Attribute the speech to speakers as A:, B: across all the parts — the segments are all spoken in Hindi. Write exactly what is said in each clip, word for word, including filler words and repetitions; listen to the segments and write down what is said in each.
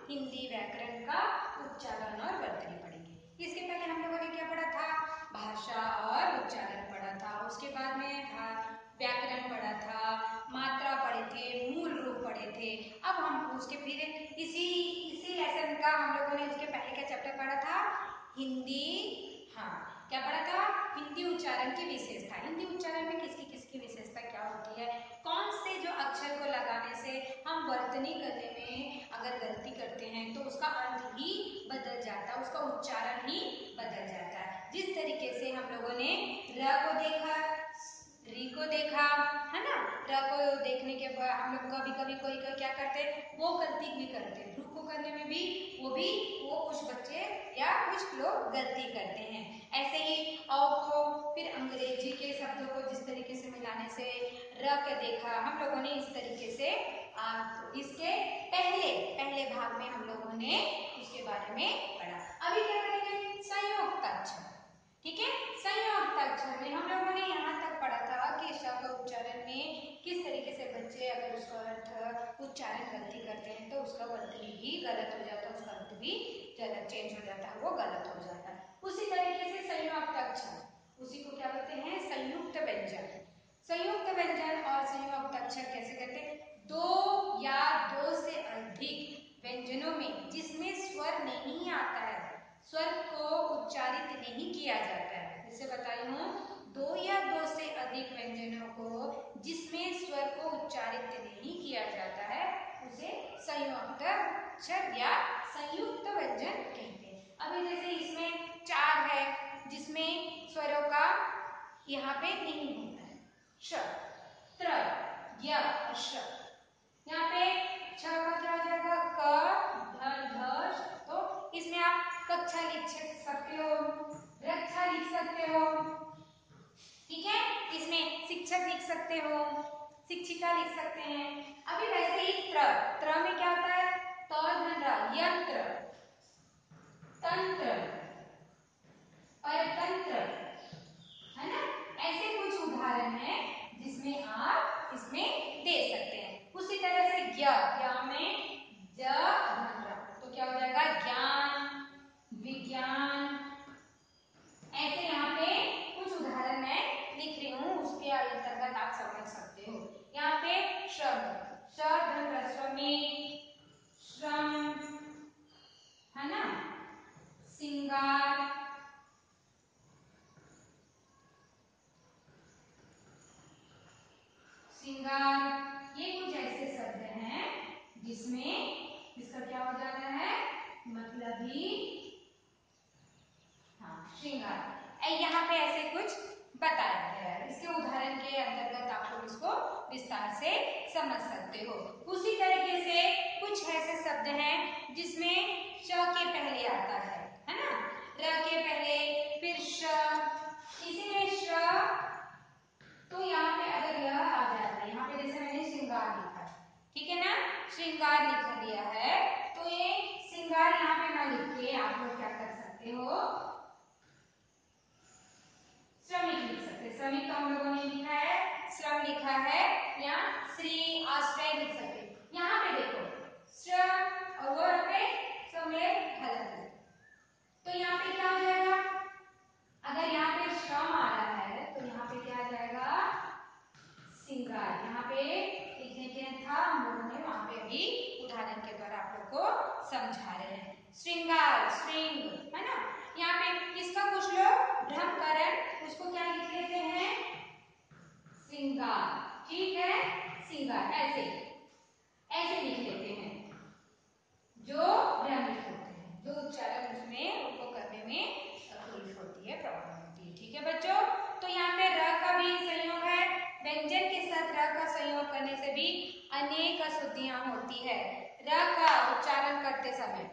A: हिंदी व्याकरण का उच्चारण और वर्तनी पढ़ेंगे। इसके पहले हम लोगों ने क्या पढ़ा था? भाषा और उच्चारण पढ़ा था। उसके बाद में व्याकरण पढ़ा था, मात्रा पढ़े थे, मूल रूप पढ़े थे। अब हम उसके फिर इसी इसी लेसन का हम लोगों ने उसके पहले क्या चैप्टर पढ़ा था? हिंदी। हाँ, क्या पढ़ा था? हिंदी उच्चारण की विशेषता। हिंदी उच्चारण में किसकी किसकी विशेषता क्या होती है, कौन से जो अक्षर को लगाने से हम वर्तनी करने में अगर गलती करते हैं तो उसका अर्थ ही बदल जाता है, उसका उच्चारण ही बदल जाता है। जिस तरीके से हम लोगों ने र को देखा, री को देखा, है ना। र को देखने के बाद हम लोग कभी कभी कोई कोई क्या करते हैं, वो गलती भी करते हैं। रू को करने में भी वो भी वो कुछ बच्चे या कुछ लोग गलती करते हैं। ऐसे ही औ को फिर अंग्रेजी के शब्दों को जिस तरीके से मिलाने से र के देखा हम लोगों ने, इस तरीके से आ, इसके पहले पहले भाग में हम लोगों ने उसके बारे में पढ़ा। अभी क्या करेंगे? संयुक्त अक्षर। ठीक है, संयुक्त अक्षर में हम लोगों ने यहाँ तक पढ़ा था कि श का उच्चारण में किस तरीके से बच्चे अगर उसका अर्थ उच्चारण गलती करते हैं तो उसका वर्तनी भी गलत हो जाता है, उसका अर्थ भी गलत चेंज हो जाता है, वो गलत हो जाता है। उसी तरीके से संयुक्त अक्षर, उसी को क्या बोलते हैं? संयुक्त व्यंजन। संयुक्त व्यंजन और संयुक्त अक्षर कैसे करते हैं? दो या दो से अधिक व्यंजनों में जिसमें स्वर नहीं आता है, स्वर को उच्चारित नहीं किया जाता है, जैसे बताई हूँ, दो या दो से अधिक व्यंजनों को जिसमें स्वर को उच्चारित नहीं किया जाता है उसे संयुक्त अक्षर या संयुक्त व्यंजन कहते हैं। अभी जैसे इसमें चार है जिसमें स्वरों का यहाँ पे नहीं होता है, श, त्र, य और श। यहाँ पे छ का क्या हो जाएगा? क, ध, ध, श। तो इसमें आप कक्षा लिख सकते हो, रक्षा लिख सकते हो, ठीक है। इसमें शिक्षक लिख सकते हो, शिक्षिका लिख सकते हैं। अभी वैसे ही त्र, त्र में क्या होता है? त, ध, र, यंत्र, तंत्र और तंत्र, है ना। ऐसे कुछ उदाहरण है जिसमें आप इसमें दे सकते हैं। उसी तरह से ज्ञ, ज्ञ में ज, ध, र, तो क्या हो जाएगा? ज्ञान, विज्ञान। ऐसे यहाँ पे कुछ उदाहरण मैं लिख रही हूँ, उसके अंतर्गत आप समझ सकते हो। यहाँ पे श्रम, श, ध, र, श्रमिक, श्रम, है ना, सिंगार, श्रृंगार, ये कुछ ऐसे शब्द हैं जिसमें इसका क्या हो जाता है? मतलब ही हाँ, श्रृंगार। यहाँ पे ऐसे कुछ बताया गया है, इसके उदाहरण के अंतर्गत आप लोग इसको विस्तार से समझ सकते हो। उसी तरीके से कुछ ऐसे शब्द हैं जिसमें श के पहले आता है, है ना, र के पहले, फिर श, इसी में श, तो यहाँ पे अगर यह आ जाता है, यहाँ पे जैसे मैंने श्रृंगार लिखा, ठीक है ना, श्रृंगार लिख लिया है, तो ये श्रृंगार यहाँ पे ना लिख के आप लोग क्या कर सकते हो? श्रमिक लिख सकते हैं। श्रमिक तो हम लोगों ने लिखा है, श्रम लिखा है, या श्री, आश्रय लिख सकते हैं। यहाँ पे देखो श्रम और वो यहाँ पे समय गलत है, तो यहाँ पे क्या हो जाएगा? अगर यहाँ पे श्रम आ रहा है तो यहाँ पे क्या आ जाएगा? श्रृंगार। यहाँ पे लिखने के था हम लोगों ने, वहां पे अभी उदाहरण के द्वारा आप लोग को समझा रहे हैं। श्रृंगार, श्रृंग, है ना। यहाँ पे इसका कुछ लोग भ्रमकरण, उसको क्या लिख लेते हैं? श्रृंगार, ठीक है, श्रृंगार, ऐसे ऐसे लिख लेते हैं, जो भ्रमित होते हैं, जो उच्चारण उसमें उनको करने में तकलीफ होती है, प्रॉब्लम होती है, ठीक है बच्चों। तो यहाँ पे र का भी संयोग है, व्यंजन के साथ र का संयोग करने से भी अनेक अशुद्धियां होती है। र का उच्चारण करते समय,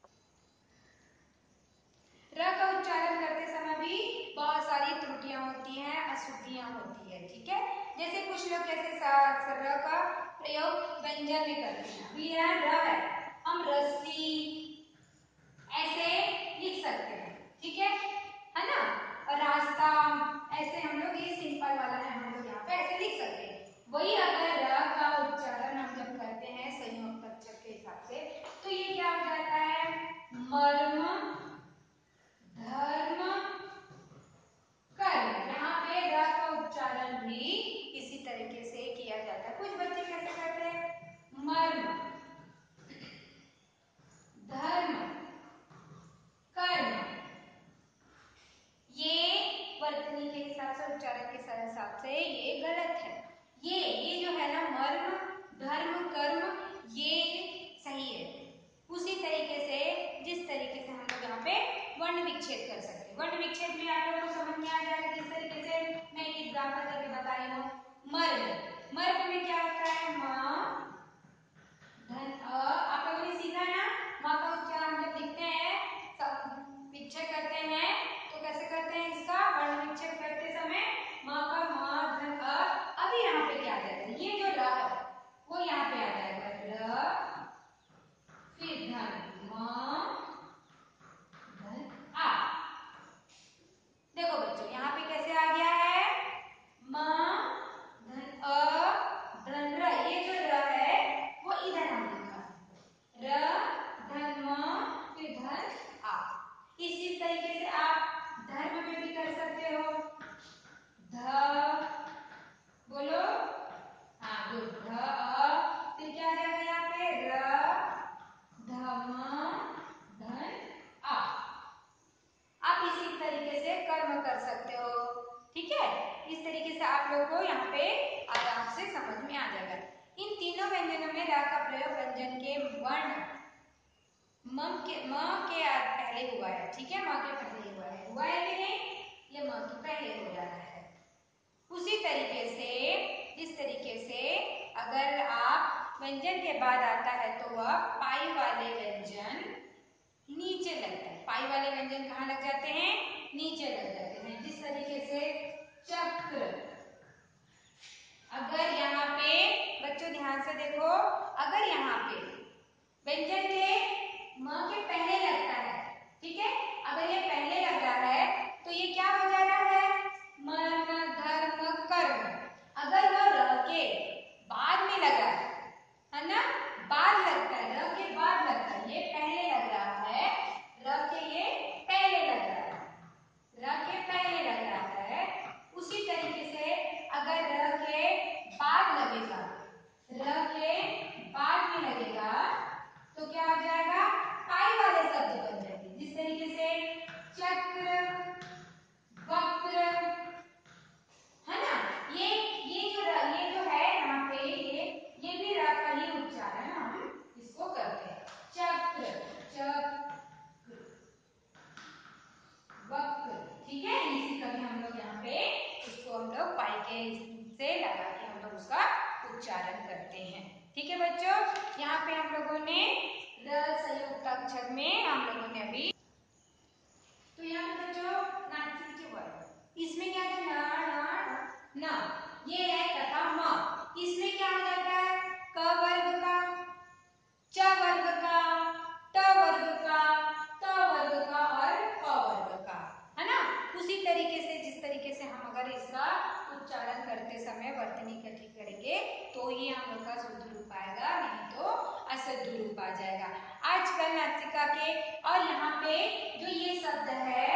A: र का उच्चारण करते समय भी बहुत सारी त्रुटियां होती हैं, अशुद्धियां होती है, ठीक है। जैसे कुछ लोग कैसे र का प्रयोग व्यंजन में करते हैं, अभी यहाँ र है, हम रस्सी ऐसे लिख सकते हैं, ठीक है, है ना। और रास्ता, ऐसे हम लोग, ये सिंपल वाला है, हम लोग यहाँ पे ऐसे लिख सकते हैं। वही अगर र का उच्चारण हम जब करते हैं संयुक्त अक्षर के हिसाब से, तो ये क्या हो फिर क्या आ जाएगा यहाँ पे र धम धन आ। आप इसी तरीके से कर्म कर सकते हो, ठीक है। इस तरीके से आप लोग को यहाँ पे आराम से समझ में आ जाएगा। इन तीनों व्यंजनों में रा का प्रयोग व्यंजन के वर्ण म के म के पहले हुआ है, ठीक है, म के पहले हुआ है, हुआ है कि नहीं, ये म के पहले हो जाना है। उसी तरीके से इस तरीके से अगर आप व्यंजन के बाद आता है तो वह पाई वाले व्यंजन नीचे लगता है। पाई वाले व्यंजन कहाँ लग जाते हैं, नीचे लग जाते हैं। जिस तरीके से चक्र, अगर यहाँ पे बच्चों ध्यान से देखो, अगर यहाँ पे व्यंजन के म के पहले लगता है, ठीक है, अगर ये पहले लग रहा है तो ये क्या हो जा रहा है, मन धर्म कर्म। अगर वो र के बाद में लगा है, है ना, बाद लगता है, र के बाद लगता है, ये पहले लग रहा है, र के ये पहले लग रहा है, र के पहले लग रहा है। उसी तरीके से अगर र के बाद लगेगा, र के बाद में लगेगा तो क्या हो जाएगा, पाई वाले शब्द बन जाएंगे। जिस तरीके से चक्र, वक्र, है ना, ये ये जो ये जो है यहाँ पे ये ये भी र का ही उच्चारण हम इसको करते हैं। चक्र, चक्र, वक्र, ठीक है। इसी का भी हम लोग यहाँ पे इसको हम लोग पाई के से लगा के हम लोग उसका उच्चारण करते हैं, ठीक है बच्चों। यहाँ पे हम लोगों ने र संयुक्त अक्षर में हम लोगों ने अभी, तो यहाँ पे बच्चों नासिक के वर्ग, इसमें क्या था, न न ये है तथा म, इसमें क्या हो जाता है, क वर्ग का, च वर्ग का, ट वर्ग का, त वर्ग का और प वर्ग का, है ना। उसी तरीके से जिस तरीके से हम अगर इसका उच्चारण करते समय वर्तनी इकट्ठी करेंगे तो ही हम लोग का शुद्ध रूप आएगा, नहीं तो अशुद्ध रूप आ जाएगा। आजकल नासिका के और यहाँ पे जो ये शब्द है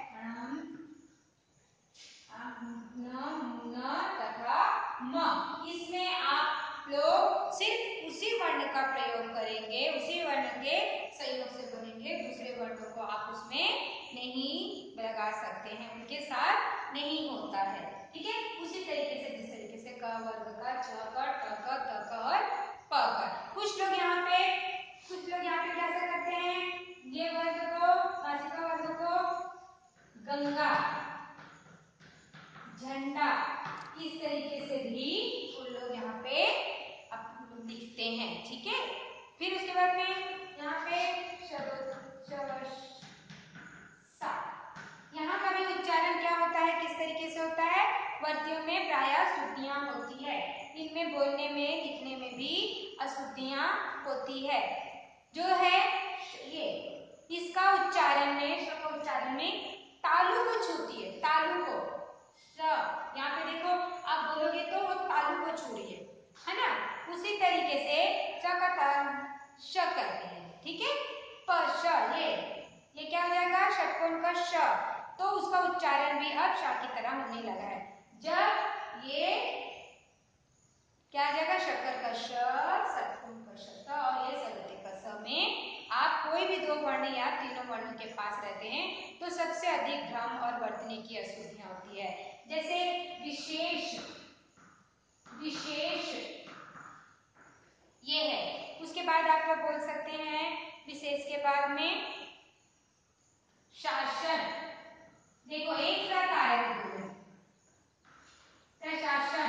A: न तथा म, इसमें आप लोग सिर्फ उसी वर्ण का प्रयोग करेंगे, उसी वर्ण के संयोग से बनेंगे, दूसरे वर्णों को आप उसमें नहीं लगा सकते हैं, उनके साथ नहीं होता है, ठीक है। उसी तरीके से जिस तरीके से क वर्ग का, च का, ट का, त का और प का। कुछ लोग यहाँ पे कुछ लोग यहाँ पे कैसा करते हैं, ये वर्ग को, नासिका वर्ग को गंगा, झंडा, इस तरीके से भी उन लोग यहाँ पे लिखते हैं, ठीक है। फिर उसके बाद में यहाँ पे यहाँ का भी उच्चारण क्या होता है, किस तरीके से होता है, वर्तियों में प्रायः शुद्धियां होती है, इनमें बोलने में लिखने में भी अशुद्धियां होती है। जो है ये इसका उच्चारण में, श का उच्चारण में तालु को छूती है, तालु को, यहाँ पे देखो आप बोलोगे तो वो तालु को छू रही है, है ना। उसी तरीके से च का ताल श करते हैं, ठीक है। प श, ये ये क्या हो जाएगा, षटकोण का श, तो उसका उच्चारण भी अब श की तरह होने लगा है। जब ये क्या आ जाएगा, शक्कर का श, षटकोण का श, और ये सगते का स में आप कोई भी दो वर्ण या तीनों वर्णों के पास रहते हैं तो सबसे अधिक भ्रम और वर्तनी की अशुद्धियां होती है। जैसे विशेष, विशेष ये है, उसके बाद आप लोग बोल सकते हैं विशेष के बाद में शासन, देखो एक साथ आए हुए प्रशासन,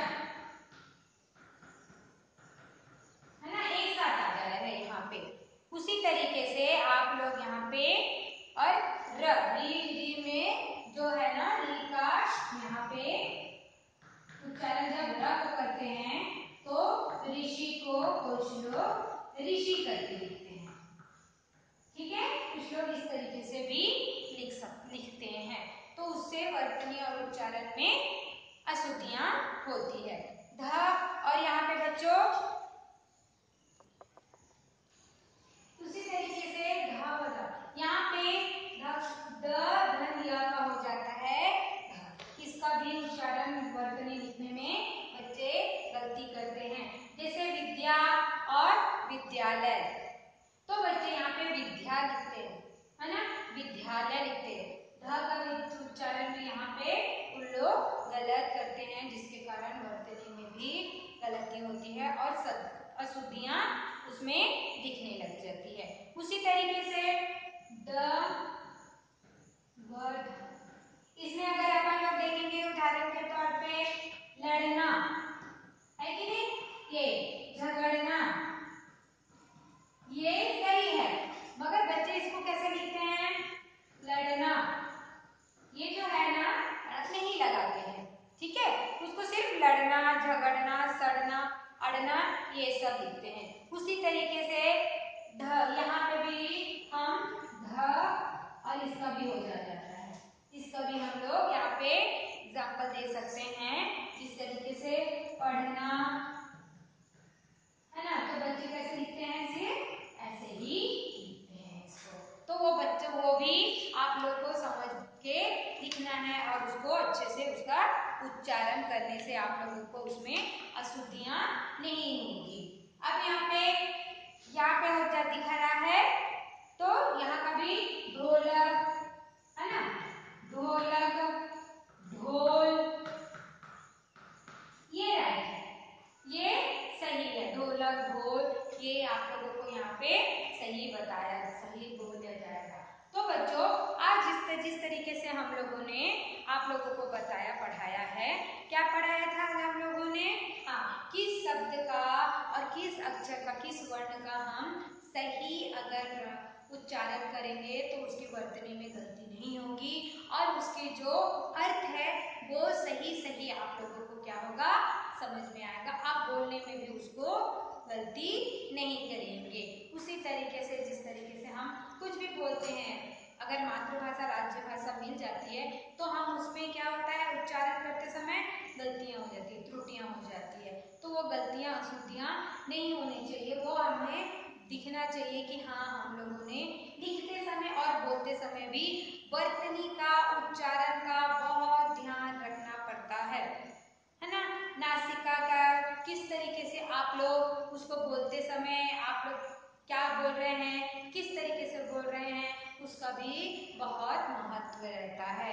A: है ना, एक साथ आ जा रहा है यहाँ पे। उसी तरीके से आप लोग यहाँ पे और र, री, री में जो है ना, री का यहाँ पे उच्चारण जब र को करते हैं तो ऋषि को कुछ लोग ऋषि करके लिखते हैं, ठीक है। कुछ लोग इस तरीके से भी लिख सक लिखते हैं, तो उससे वर्तनी और उच्चारण में अशुद्धियां होती है। ध, और यहाँ पे बच्चों उसी तरीके से ध वाला, यहाँ पे द धन य का हो जाता है, इसका भी उच्चारण वर्तनी लिखने में बच्चे गलती करते हैं। जैसे विद्यालय। तो बच्चे यहाँ पे विद्या लिखते हैं, है ना, विद्यालय लिखते हैं। ध का उच्चारण में यहाँ पे उन लोग गलत करते हैं, जिसके कारण वर्तनी में भी गलती होती है और अशुद्धियां उसमें दिखने लग जाती है। उसी तरीके से द वर्ड, इसमें अगर अपन लोग देखेंगे उदाहरण के तौर पे लड़ना है कि नहीं, ये झगड़ना, ये सही है, मगर बच्चे इसको कैसे लिखते हैं, लड़ना, ये जो है ना नहीं लगाते हैं, ठीक है, उसको सिर्फ लड़ना, झगड़ना, सड़ना, अड़ना ये सब लिखते हैं। उसी तरीके से ध, यहाँ पे भी हम ध और इसका भी हो जाता है, इसका भी हम लोग यहाँ पे एग्जाम्पल दे सकते हैं, जिस तरीके से पढ़ना, है ना, तो बच्चे कैसे लिखते हैं, सिर्फ ऐसे ही लिखते हैं इसको। तो वो बच्चे वो भी आप लोग को समझ के लिखना है और उसको अच्छे से उसका उच्चारण करने से आप लोगों को उसमें अशुद्धियां नहीं होंगी। अब यहाँ पे यहाँ पे हो जा दिखा रहा है, तो यहाँ का भी ढोलक, है ना, ढोलक, ढोल, ये राइट है, ये सही है, ढोलक, ढोल, ये आप लोगों को यहाँ पे सही बताया, सही बोल दिया जाएगा। तो बच्चों आज जिस जिस तरीके से हम लोगों ने आप लोगों को बताया, पढ़ाया है, क्या पढ़ाया था हम लोगों ने, हाँ, किस शब्द का और किस अक्षर का, किस वर्ण का हम सही अगर उच्चारण करेंगे तो उसकी वर्तनी में गलती नहीं होगी और उसके जो अर्थ है वो सही सही आप लोगों को क्या होगा, समझ में आएगा, आप बोलने में भी उसको गलती नहीं करेंगे। उसी तरीके से जिस तरीके से हम कुछ भी बोलते हैं, अगर मातृभाषा राज्य भाषा मिल जाती है तो हम उसमें क्या होता है, उच्चारण करते समय गलतियां हो जाती है, त्रुटियां हो जाती है, तो वो गलतियां अशुद्धियां नहीं होनी चाहिए, वो हमें दिखना चाहिए कि हाँ हम लोगों ने लिखते समय और बोलते समय भी वर्तनी का, उच्चारण का बहुत ध्यान रखना पड़ता है, है ना, नासिका का किस तरीके से आप लोग उसको बोलते समय आप लोग क्या बोल रहे हैं, किस तरीके से बोल रहे हैं, उसका भी बहुत महत्व रहता है।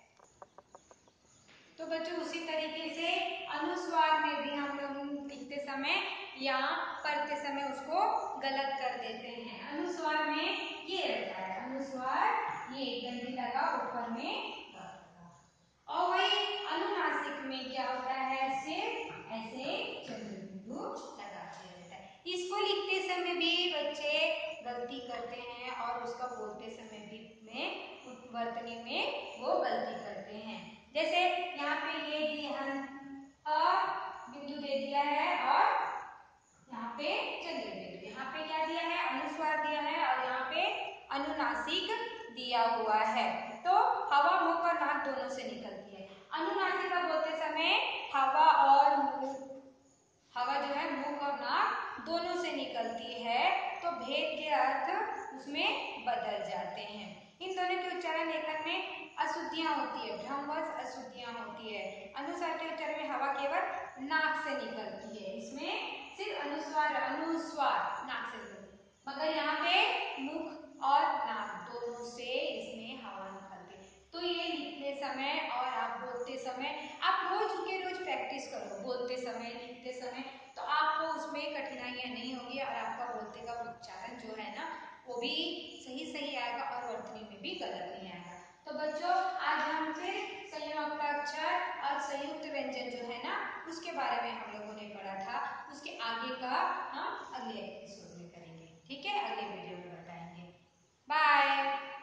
A: तो बच्चों उसी तरीके से अनुस्वार में भी हम लोग लिखते समय या पढ़ते समय उसको गलत कर देते हैं। अनुस्वार में ये रहता है, अनुस्वार ये गंदी लगा ऊपर में, और वही अनुनासिक में क्या होता है, सिर्फ ऐसे चंद्रबिंदु लगाते रहता है। इसको लिखते समय भी बच्चे गलती करते हैं और उसका बोलते समय भी में वर्तनी में वो गलती करते हैं। जैसे यहाँ पे ये दिया अ बिंदु दे दिया है और यहाँ पे चंद्र बिंदु, यहाँ पे क्या दिया है, अनुस्वार दिया है और यहाँ पे अनुनासिक दिया हुआ है। तो हवा मुख और नाक दोनों से निकलती है। अनुनासिका बोलते समय हवा और मुख, हवा जो है मुख और नाक दोनों से निकलती है, तो भेद के अर्थ उसमें बदल जाते हैं। इन दोनों के उच्चारण लेखन में अशुद्धियां होती है, भ्रमवश अशुद्धियां होती है। अनुस्वार के उच्चारण में हवा केवल नाक से निकलती है, इसमें सिर्फ अनुस्वार अनुस्वार नाक से निकलती है, मगर यहाँ पे मुख और नाक दोनों से इसमें हवा निकलती है। तो ये लिखते समय और आप बोलते समय आप रोज के रोज प्रैक्टिस करो, बोलते समय, लिखते समय, तो आपको उसमें कठिनाइयां नहीं होगी और आपका बोलते का उच्चारण जो है ना वो भी सही सही आएगा और वर्तनी में भी गलत नहीं आएगा। तो बच्चों आज हम फिर संयुक्त अक्षर और संयुक्त व्यंजन जो है ना उसके बारे में हम लोगों ने पढ़ा था, उसके आगे का हम अगले एपिसोड में करेंगे, ठीक है, अगले वीडियो में बताएंगे। बाय।